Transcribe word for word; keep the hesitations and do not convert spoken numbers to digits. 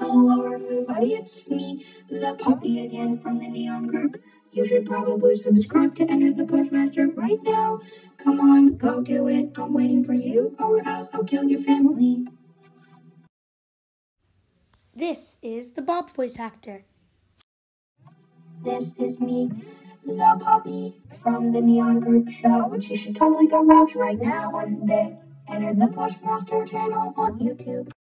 Hello everybody, it's me, the puppy again from the Neon Group. You should probably subscribe to enter the Postmaster right now. Come on, go do it. I'm waiting for you, or else I'll kill your family. This is the Bob voice actor. This is me, the puppy from the Neon Group show, which you should totally go watch right now. And then enter the Postmaster channel on YouTube.